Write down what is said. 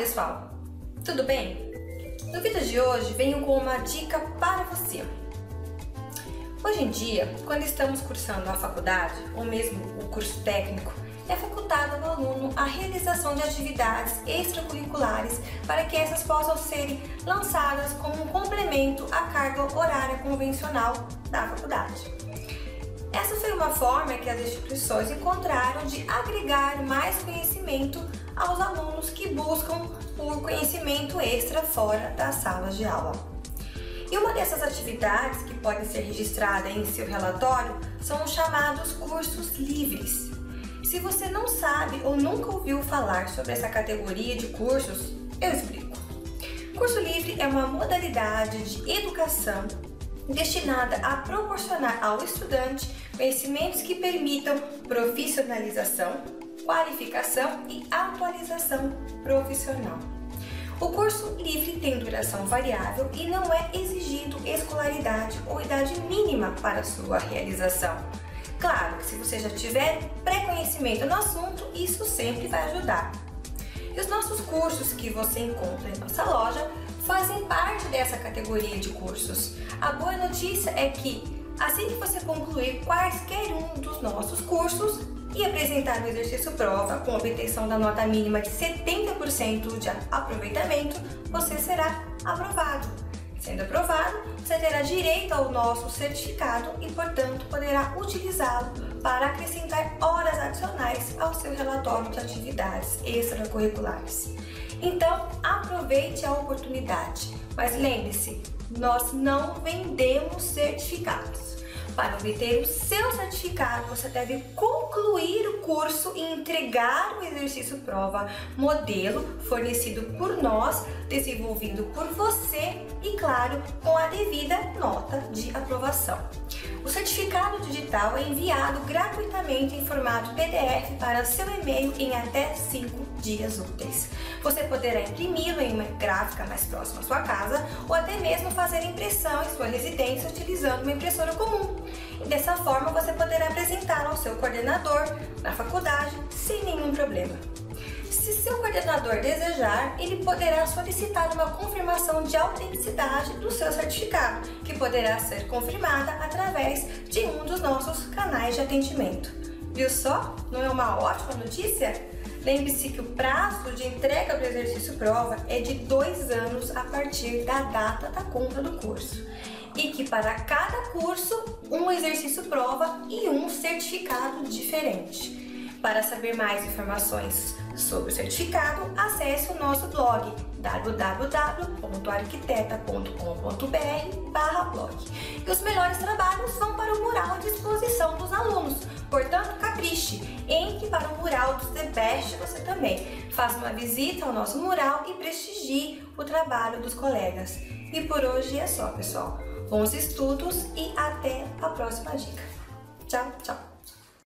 pessoal, tudo bem? No vídeo de hoje venho com uma dica para você. Hoje em dia, quando estamos cursando a faculdade ou mesmo o curso técnico, é facultado ao aluno a realização de atividades extracurriculares para que essas possam ser lançadas como um complemento à carga horária convencional da faculdade. Essa foi uma forma que as instituições encontraram de agregar mais conhecimento aos alunos que buscam por conhecimento extra fora das salas de aula. E uma dessas atividades que podem ser registradas em seu relatório são os chamados cursos livres. Se você não sabe ou nunca ouviu falar sobre essa categoria de cursos, eu explico. Curso livre é uma modalidade de educação destinada a proporcionar ao estudante conhecimentos que permitam profissionalização, qualificação e atualização profissional. O curso livre tem duração variável e não é exigido escolaridade ou idade mínima para sua realização. Claro que se você já tiver pré-conhecimento no assunto, isso sempre vai ajudar. E os nossos cursos que você encontra em nossa loja fazem parte dessa categoria de cursos. A boa notícia é que, assim que você concluir quaisquer um dos nossos cursos e apresentar o exercício prova com obtenção da nota mínima de 70% de aproveitamento, você será aprovado. Sendo aprovado, você terá direito ao nosso certificado e, portanto, poderá utilizá-lo para acrescentar horas adicionais ao seu relatório de atividades extracurriculares. Então, aproveite a oportunidade, mas lembre-se, nós não vendemos certificados. Para obter o seu certificado, você deve concluir o curso e entregar o exercício prova modelo fornecido por nós, desenvolvido por você e, claro, com a devida nota de aprovação. O certificado digital é enviado gratuitamente em formato PDF para seu e-mail em até 5 dias úteis. Você poderá imprimi-lo em uma gráfica mais próxima à sua casa ou até mesmo fazer impressão em sua residência utilizando uma impressora comum. E dessa forma você poderá apresentá-lo ao seu coordenador na faculdade sem nenhum problema. Se seu coordenador desejar, ele poderá solicitar uma confirmação de autenticidade do seu certificado, que poderá ser confirmada através de um dos nossos canais de atendimento. Viu só? Não é uma ótima notícia? Lembre-se que o prazo de entrega do exercício prova é de 2 anos a partir da data da compra do curso. E que para cada curso, um exercício prova e um certificado diferente. Para saber mais informações sobre o certificado, acesse o nosso blog www.arquiteta.com.br/blog. E os melhores trabalhos vão para o mural à disposição dos alunos. Portanto, capriche, entre para o mural dos The Best você também. Faça uma visita ao nosso mural e prestigie o trabalho dos colegas. E por hoje é só, pessoal. Bons estudos e até a próxima dica. Tchau, tchau!